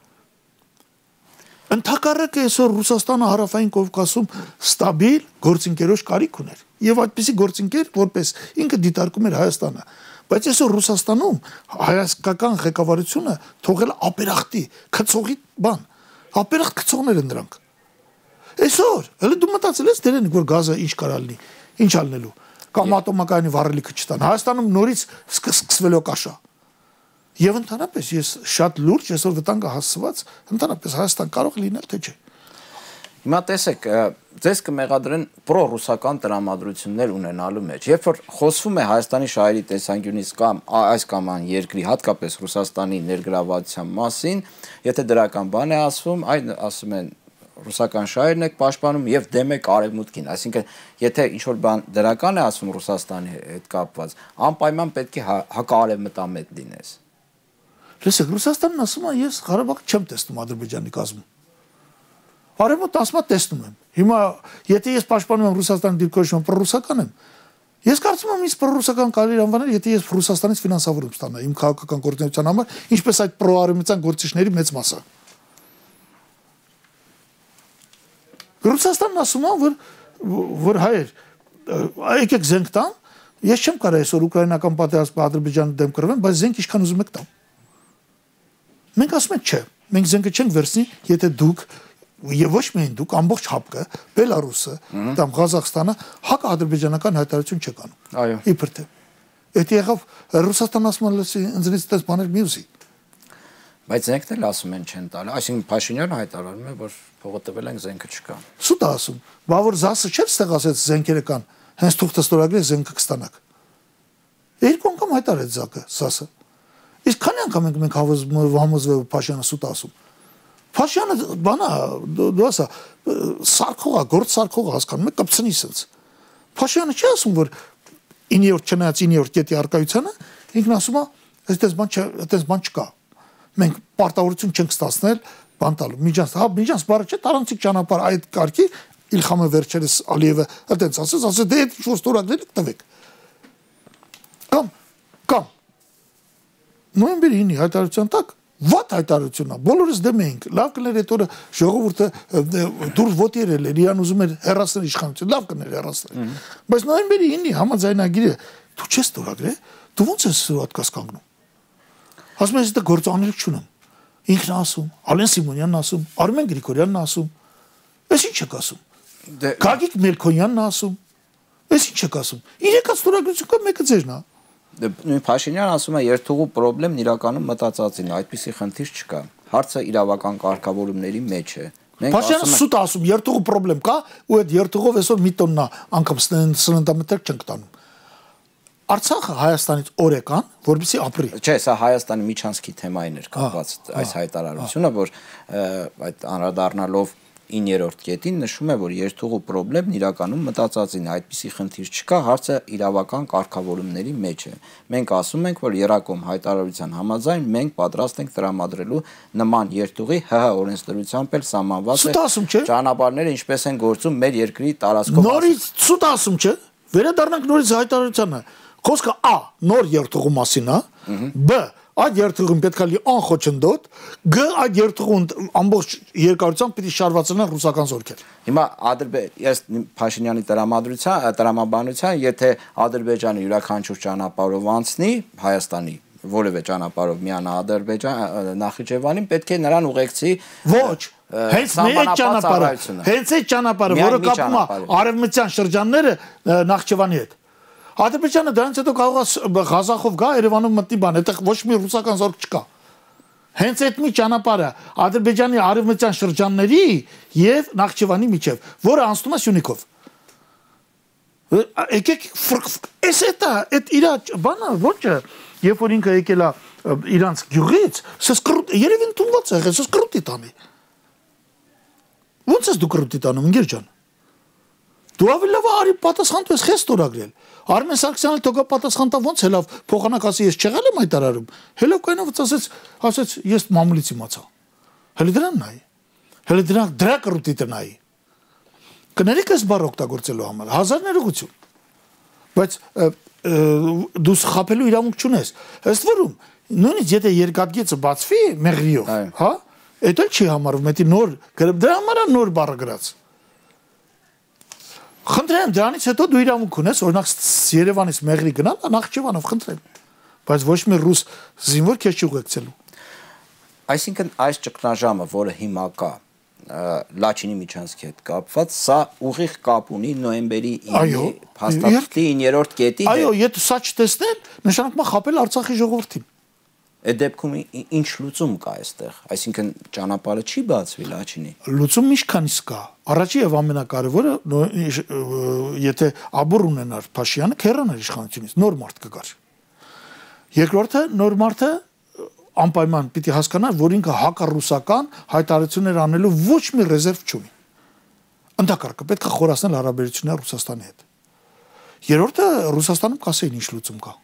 Ընդհակառակը այսօր Ռուսաստանը հարավային Կովկասում ստաբիլ գործընկերոջ կարիք ուներ եւ այդպիսի գործընկեր որպես ինքը դիտարկում էր Հայաստանը բայց այսօր Ռուսաստանում հայկական ղեկավարությունը թողել ապերախտի քծողի բան ապերախտ քծողներ են դրանք այսօր հələ դու մտածել ես դերեն որ գազը ինչ կարա լինի ինչ ալնելու կամ ատոմակայանի վառելիքը չտան Հայաստանում նորից սկսվելու կաշա Եվ ընդհանրապես ես շատ լուրջ այսօր վտանգը հասցված ընդհանրապես Հայաստան կարող լինել թե չէ։ Հիմա տեսեք, ձեզ կմեղադրեն պրոռուսական տրամադրություններ ունենալու մեջ։ Երբ որ խոսվում է Հայաստանի շահերի տեսանկյունից կամ այս կամ այն երկրի, հատկապես Ռուսաստանի ներգրավվածության մասին, եթե դրական բան է ասվում, այն ասում են ռուսական շահերն եք պաշտպանում եւ դեմ եք արևմուտքին, այսինքն եթե ինչ որ բան դրական է ասվում Ռուսաստանի հետ կապված, անպայման պետք է հակաարևմտամետ լինես։ Լսեք, Ռուսաստանն ասում է, ես Ղարաբաղ չեմ տեսնում Ադրբեջանի կազմում։ Արևմուտքն ասում է, տեսնում եմ։ Հիմա, եթե ես պաշտպանում եմ Ռուսաստանի դիրքորոշումը պրոռուսական եմ, ես կարծում եմ, ինձ պրոռուսական կարելի է անվանել, եթե ես Ռուսաստանից ֆինանսավորում ստանա իմ քաղաքական գործունեության համար, ինչպես այդ պրոարևմտյան գործիչների մեծ մասը։ Ռուսաստանն ասում է, որ հայեր, եկեք զենք տան, ես չեմ կարող այսօր ուկրաինական պատերազմը Ադրբեջանի դեմ կռվեմ, բայց զենք ինչքան ուզում եք տամ։ Մենք ասում ենք չէ, մենք զենքը չենք վերցնի, եթե դուք եւ ոչ միայն դուք ամբողջ հապկը, Բելարուսը, կամ Ղազախստանը հակաադրբեջանական հայտարարություն չեք անում։ Այո։ Իբր թե։ Դա եղավ Ռուսաստանն ասում է ինձնից այդպես բաներ մյուզի։ Բայց զենքն էլ ասում են չեն տալի, այսինքն Փաշինյանը հայտարարում է, որ փողը տվել են զենքը չկա։ Սուտ է ասում, բա որ ԶԱՍ-ը չէր ստեղ ասեց զենքերը կան, հենց թուղթը ստորագրել զենքը կստանաք։ Երկու անգամ հայտարարեց ԶԱՍ-ը։ Իսկ քանի անգամ մենք համոզվել Փաշյանը սուտ ասում։ Փաշյանը բանա դու ասա սարքողա, գործ սարքողա հասկանում եք կպցնի sense։ Փաշյանը չի ասում որ 9-րդ չնայած 9-րդ կետի արկայությանը ինքն ասում է այդպես բան չկա։ Մենք պարտավորություն չենք ստացնել բան տալու։ Միջանց բառը չէ, տարանցիկ ճանապարհ այդ կարգի Իլխամը վերջերս Ալիևը այդպես ասեց, դե ինչ որ ստորագրել եք տվեք։ Կամ նոյեմբերի 9-ի հայտարարության տակ What հայտարարությունն է։ Բոլորս դեմ էինք։ Լավ կներ այդ օրը ժողովուրդը դուրս ոտի երել էր, իրան ուզում էր հեռացնել իշխանություն, լավ կներ հեռացնել։ Բայց նոյեմբերի 9-ի համաձայնագիրը դու չես ստորագրել, դու ո՞նց ես հատկաց կանգնում։ Ասում ես դա գործանելիք չունեմ։ Ինքն ասում, Ալեն Սիմոնյանն ասում, Արմեն Գրիգորյանն ասում։ Էս ինչ եք ասում։ Գագիկ Մելքոնյանն ասում։ Էս ինչ եք ասում։ Իրեկած ստորագրություն կա մեկը ձերն է։ Նույն Փաշինյանը ասում է երթուղու խնդրեմն իրականում մտածածին, այդպիսի խնդիր չկա։ Հարցը իրավական կարգավորումների մեջ է։ Փաշինյանը սուտ ասում, երթուղու խնդրեմ կա, ու այդ երթուղով այսօր մի տոննա անգամ սննդամթերք չենք տանում։ Արցախը Հայաստանից օրեկան, որպեսզի ապրի։ Չէ, սա Հայաստանի միջանցքի թեմային էր կապված այս հայտարարությունը, որ այդ անդրադառնալով 9-րդ կետին նշում է, որ երթուղու խնդիրն իրականում մտածածին է, այդպիսի խնդիր չկա, հարցը իրավական կարգավորումների մեջ է։ Մենք ասում ենք, որ Երակոմ հայտարարության համաձայն մենք պատրաստ ենք տրամադրելու նման երթուղի ՀՀ օրենսդրությամբ էլ սահմանված է ճանապարհները ինչպես են գործում մեր երկրի տարածքով։ Նորից ցույց ասում չէ։ Վերադառնանք նորից հայտարարությանը։ Խոսքը A նոր երթուղու մասին է, B այդ երթուղին պետք է լինի անխոչնդոտ, G այդ երթուղուն ամբողջ երկարությամբ պետք է շարվածանան ռուսական զորքեր։ Հիմա ես Փաշինյանի տրամաբանության, եթե Ադրբեջանը յուրաքանչյուր ճանապարհով անցնի, Հայաստանի որևէ ճանապարհով միանա Ադրբեջան Նախիջևանին, պետք է նրան ուղեկցի ոչ հենց այդ ճանապարհը, հենց այդ ճանապարհը, որը կապում է արևմտյան շրջանները Նախիջևանի հետ։ Ադրբեջանը դրանից հետո կարող է Ղազախով գա Երևանում մտնի բան, այդտեղ ոչ մի ռուսական զորք չկա։ Հենց այդ մի ճանապարհը Ադրբեջանի արևմտյան շրջանների եւ Նախիջևանի միջև, որը անցնում է Սյունիքով։ Եկեք էս այդ իր բանը ոչ երբ որ ինքը եկել է իրանց գյուղից, երևի ընդունված է, ես կրուտի տանի։ Ո՞նց ես դու կրուտի տանում, ընկեր ջան։ Դու ավելի լավ արի պատասխան դու ես խես ստորագրել։ Արմեն Սարգսյանը թողա պատասխան տա ոնց հելավ փոխանակասի ես չեղել եմ հայտարարում։ Հելավ կայնով ասեց ես մամուլից իմացա։ Հələ դրան նայ։ Հələ դրա կրուտի տնայի։ Կներեք այս բառը օգտագործելու համար 1000 ներողություն։ Բայց դու սխապելու իրավունք չունես։ Ըստ որում նույնիսկ եթե երկաթգիծը բացվի մեղրիով, հա, դա չի համարվում, դա նոր դրա համար է նոր բառը գրած։ Խնդրեմ, դրանից հետո դու իրավունք ունես, օրինակ Երևանից Մեղրի գնալ, Նախիջևանով խնդրեմ, բայց ոչ մի ռուս զինվոր քեզ չի ուղեկցելու։ Այսինքն այս ճգնաժամը, որը հիմա կա Լաչինի միջանցքի հետ կապված, սա ուղիղ կապ ունի նոյեմբերի 9-ի փաստաթղթի 9-րդ կետի հետ։ Այո, եթե սա չտեսնեն, նշանակում է խաբել Արցախի ժողովրդին։ Այդ դեպքում ինչ լուծում կա այստեղ, այսինքն ճանապարհը չի բացվի Լաչինի։ Լուծում ինչքանից կա։ Առաջի եւ ամենակարևորը, եթե աբուր ունենար Փաշյանը, քեռանար իշխանությունից, նոր մարդ կգար։ Երկրորդը, նոր մարդը անպայման պիտի հասկանար, որ ինքը հակառուսական հայտարարություններ անելու ոչ մի ռեզերվ չունի։ Ընդհակառակը պետք է խորացնել հարաբերությունները Ռուսաստանի հետ։ Երրորդը Ռուսաստանում կասեին ինչ լուծում կա։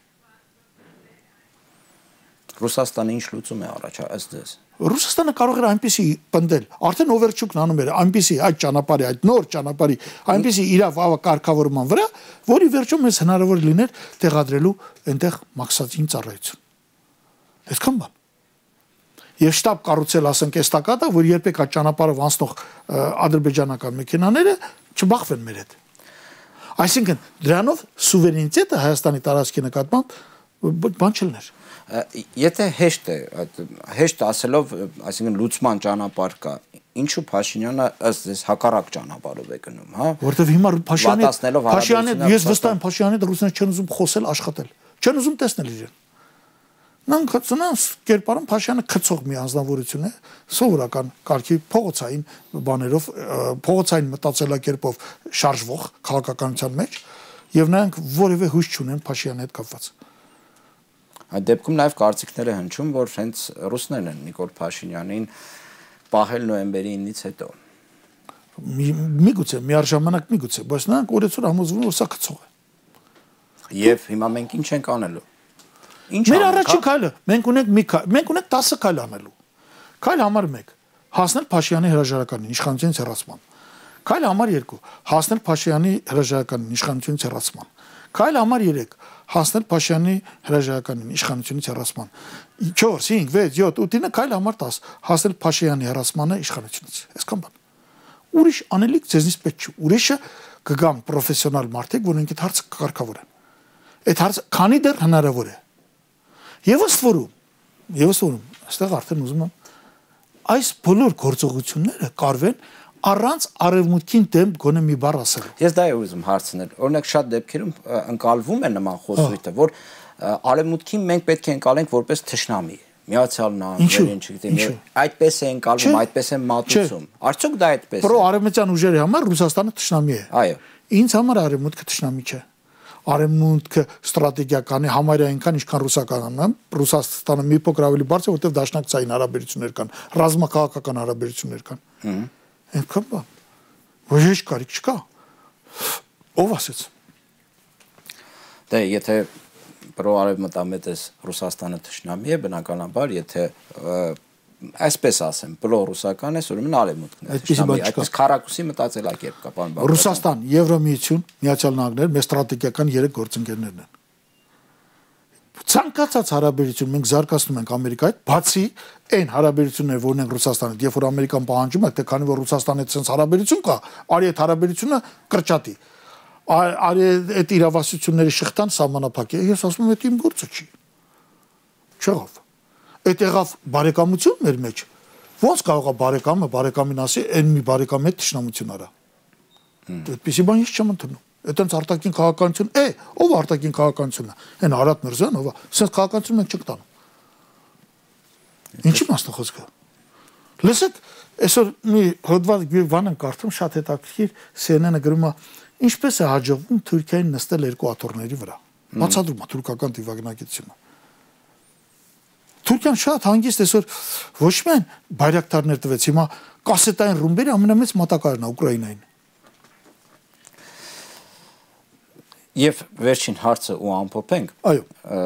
Ռուսաստանը ինչ լուծում է առաջ ըստ ձեզ։ Ռուսաստանը կարող էր այնպեսի պնդել, արդեն Օվերչուկն անում էր այնպեսի այդ ճանապարհի, այդ նոր ճանապարհի, այնպեսի իրավ կարգավորման վրա, որի վերջում մեզ հնարավոր լիներ տեղադրելու այնտեղ մաքսատին ծառայություն։ Այսքան բան։ Եվ շտաբ կառուցել, ասենք, էստակադա, որ երբեք այդ ճանապարհով անցնող ադրբեջանական մեքենաները չբախվեն մեր հետ։ Այսինքն դրանով սուվերենիտետը Հայաստանի տարածքի նկատմամբ բան չլներ։ Եթե հեշտ ասելով, այսինքն լուծման ճանապարհ կա, ինչու Փաշինյանը ըստ ձեզ հակառակ ճանապարհով է գնում, հա? Որտեվ հիմա Փաշյանը, ես վստահ եմ Փաշյանի ռուսները չեն ուզում խոսել, աշխատել, չեն ուզում տեսնել իրեն։ Նրանց կերպարում Փաշյանը քծող մի անձնավորություն է, սովորական կարգի փողոցային բաներով, փողոցային մտածելակերպով շարժվող քաղաքականության մեջ, եւ նրանք որևէ հույս չունեն Փաշյանի հետ կապված։ Այդ դեպքում նաև կարծիքներ է հնչում, որ հենց ռուսներն են Նիկոլ Փաշինյանին պահել նոյեմբերի 9-ից հետո։ Միգուցե, միառժամանակ միգուցե, բայց նրանք օրեցօր համոզվում են, որ սա քծող է։ Եվ հիմա մենք ինչ ենք անելու։ Մեր առաջին քայլը, մենք ունենք 10 քայլ անելու։ Քայլ համար 1. Հասնել Փաշյանի հրաժարականին, իշխանությունից հեռացման։ Քայլ համար 2. Հասնել Փաշյանի հրաժարականին, իշխանությունից հեռացման։ Քայլ համար 3. Հասնել Փաշյանի հրաժարականին, իշխանությունից հեռացման։ 4, 5, 6, 7, 8-ը քայլ համար 10. Հասնել Փաշյանի հեռացմանը իշխանությունից։ Այսքան բան։ Ուրիշ անելիք ձեզնից պետք չի։ Ուրիշը կգան պրոֆեսիոնալ մարդիկ, որոնք այդ հարցը կկարգավորեն։ Այդ հարցը քանի դեռ հնարավոր է։ Եվ ըստ որում, այստեղ արդեն ուզում եմ այս բոլոր գործողությունները կարվեն առանց արևմուտքին դեմ գոնե մի բառ ասելու։ Ես դա եմ ուզում հարցնել։ Օրինակ շատ դեպքերում ընկալվում է նման խոսույթը, որ արևմուտքին մենք պետք է ընկալենք որպես թշնամի։ Միացյալ Նահանգներին, չգիտեմ, այդպես է ընկալվում, այդպես է մատուցում։ Արդյոք դա այդպես է։ Պրոարևմտյան ուժերի համար Ռուսաստանը թշնամի է։ Այո։ Ինձ համար արևմուտքը թշնամի չէ։ Արևմուտքը ստրատեգիական է, համարյա այնքան ինչքան ռուսականն է, Ռուսաստանը մի փոքր ավելի բարձր, որտեղ դաշնակցային հարաբերություններ կան, ռազմաքաղաքական հարաբերություններ կան։ Այնքան բան։ Ոչ հեչ կարիք չկա։ Ով ասեց։ Դե եթե պրոարևմտամետես Ռուսաստանը թշնամի է, բնականաբար, եթե այսպես ասեմ, պրոռուսական է, ուրեմն արևմուտքն է թշնամի, այդպես քառակուսի մտածելակերպ կա, պարոն Բաղրատյան։ Ռուսաստան, Եվրամիություն, Միացյալ Նահանգներ մեր ստրատեգիական 3 գործընկերներն են։ Ցանկացած հարաբերություն մենք զարգացնում ենք Ամերիկայի, բացի այն հարաբերությունները, որ ունենք Ռուսաստանի հետ, երբ որ Ամերիկան պահանջում է, թե քանի որ Ռուսաստանի հետ sense հարաբերություն կա, արի այդ հարաբերությունը կրճատի։ Արի այդ իրավասությունների շղթան սահմանափակի։ Ես ասում եմ, դա իմ գործը չի։ Չեղավ։ Այդ եղավ բարեկամություն մեր մեջ։ Ոնց կարող է բարեկամը բարեկամին ասի, այն մի բարեկամի հետ թշնամություն արա։ Այդպեսի բան ես չեմ ընդունում։ Այդտենց արտաքին քաղաքականություն, ով արտաքին քաղաքականությունն է։ Այն Արադ Միրզոյան, ով է։ Սենց քաղաքականություն մենք չենք տանում։ Ինչի մասն է խոսքը։ Լսեք, այսօր մի հոդված բան եմ կարդում, շատ հետաքրքիր, CNN-ը գրում է, ինչպես է հաջողվում Թուրքիային նստել երկու աթոռների վրա։ Բացատրում է թուրքական դիվագնագիտությունը։ Թուրքիան շատ հանգիստ այսօր ոչ միայն բայրակտարներ տվեց, հիմա կասետային ռումբերի ամենամեծ մատակարարն է Ուկրաինային։ Եվ վերջին հարցը ու ամփոփենք։ Այո։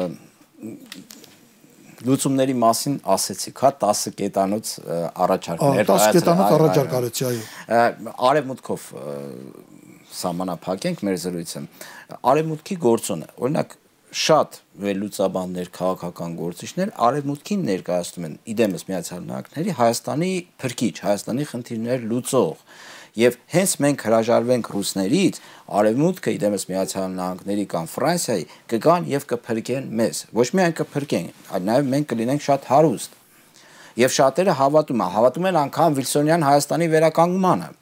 Լուծումների մասին ասեցիք, հա 10 կետանոց առաջարկներ։ 10 կետանոց առաջարկ արեցի, այո։ Արևմուտքով սահմանափակենք մեր զրույցը։ Արևմուտքի գործոնը, օրինակ շատ վերլուծաբաններ, քաղաքական գործիչներ արևմուտքին ներկայացնում են իդեմս Միացյալ Նահանգների Հայաստանի փրկիչ, Հայաստանի խնդիրներ լուծող։ Եվ հենց մենք հրաժարվենք ռուսներից, արևմուտքը իդեմս Միացյալ Նահանգների կամ Ֆրանսիայի կգան եւ կփրկեն մեզ։ Ոչ միայն կփրկեն, այլ նաեւ մենք կլինենք շատ հարուստ։ Եվ շատերը հավատում են անգամ Վիլսոնյան Հայաստանի վերականգնմանը։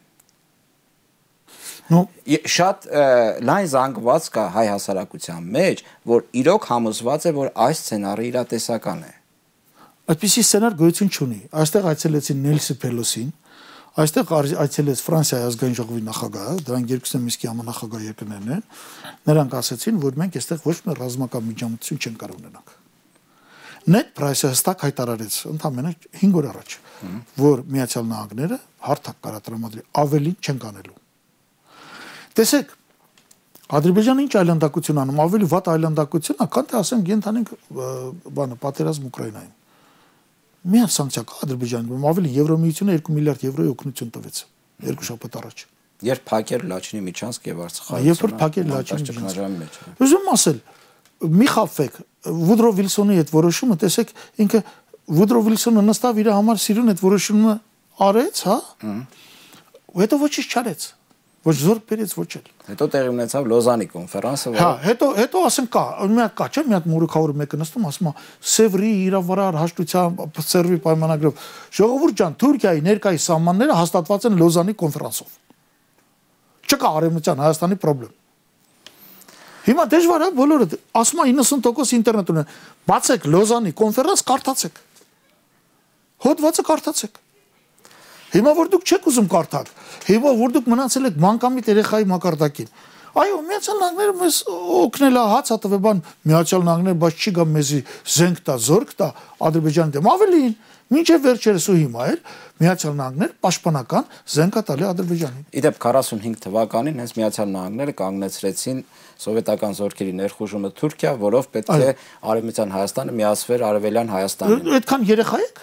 Շատ լայն զանգված կա հայ հասարակության մեջ, որ իրոք համոզված է, որ այս սցենարը իրատեսական է։ Այդպիսի սցենար գոյություն չունի։ Այստեղ այցելեցին Նելսի Պելոսին, այստեղ այցելեց Ֆրանսիայի ազգային ժողովի նախագահը, դրանք երկուսն միսկի համանախագահ երկրներն են, նրանք ասացին, որ մենք այստեղ ոչ մի ռազմական միջամտություն չենք կարող ունենանք։ Նետ Պրայսը հստակ հայտարարեց ընդամենը 5 օր առաջ, որ Միացյալ Նահանգները հարթակ կարա տրամադրի, ավելին չեն անելու։ Տեսեք, Ադրբեջանը ինչ այլանդակություն անում, ավելի վատ այլանդակություն է, քան թե ասենք ենթանենք բանը պատերազմ Ուկրաինային։ Միայն սանկցիա կա Ադրբեջանում, ավելի Եվրամիությունը 2 միլիարդ եվրոյի օգնություն տվեց 2 շաբաթ առաջ։ Երբ փակեր Լաչինի Միչանսկ եւ Արցախը։ Երբ փակեր Լաչինի Միչանսկ։ Ուզում ասել, մի խափվեք, Վուդրո Վիլսոնի այդ որոշումը, տեսեք, ինքը Վուդրո Վիլսոնը նստավ իր համար սիրուն այդ որոշումը արեց, հա։ Ու հետո ոչինչ չարեց։ Ոչ զորք բերեց, ոչ էլ։ Հետո տեղի ունեցավ Լոզանի կոնֆերանսը, որ հետո ասենք կա, մի հատ կա, չէ՞, մի հատ մորուքավոր մեկը նստում, ասում է Սևրի իրավարար հաշտության սերվի պայմանագրով։ Ժողովուրդ ջան, Թուրքիայի ներկայիս սահմանները հաստատված են Լոզանի կոնֆերանսով։ Չկա արևմտյան Հայաստանի խնդրեմ։ Հիմա դժվար է բոլորը, ասում է 90% ինտերնետ ունեն։ Բացեք Լոզանի կոնֆերանս, կարդացեք։ Հոդվածը կարդացեք։ Հիմա որ դուք չեք ուզում կարդալ, հիմա որ դուք մնացել եք մանկամիտ երեխայի մակարդակին։ Այո, Միացյալ Նահանգները մեզ օգնել է, հաց հատվել բան, Միացյալ Նահանգները բայց չի գա մեզի զենք տա, զորք տա Ադրբեջանի դեմ, ավելին, մինչև վերջերս ու հիմա էլ Միացյալ Նահանգները պաշտպանական զենք է տալի Ադրբեջանին։ Իդեպ 45 թվականին հենց Միացյալ Նահանգները կանգնեցրեցին սովետական զորքերի ներխուժումը Թուրքիա, որով պետք է Արևմտյան Հայաստանը միացվեր Արևելյան Հայաստանին։ Այդքան երեխա եք։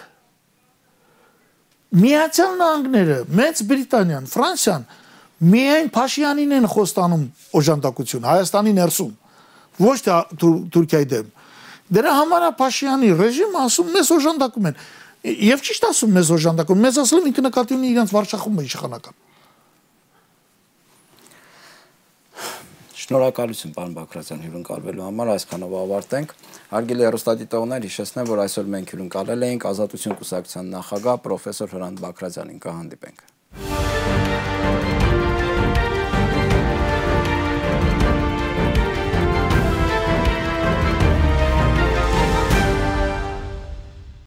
Միացյալ Նահանգները, Մեծ Բրիտանիան, Ֆրանսիան միայն Փաշինյանին են խոստանում օժանդակություն Հայաստանի ներսում, ոչ թե Թուրքիայի դեմ։ Դրա համար Փաշինյանի ռեժիմը ասում մեզ օժանդակում են։ Եվ ճիշտ ասում մեզ օժանդակում, մեզ ասում են ինքը նկատի ունի իրենց վարչախումբը իշխանական։ Շնորհակալություն, պարոն Բաղրատյան, հյուրընկալվելու համար, այսքանով ավարտենք։ Հարգելի հեռուստադիտողներ, հիշեցնեմ, որ այսօր մենք հյուրընկալել էինք Ազատություն կուսակցության նախագահ պրոֆեսոր Հրանտ Բաղրատյանին, կհանդիպենք։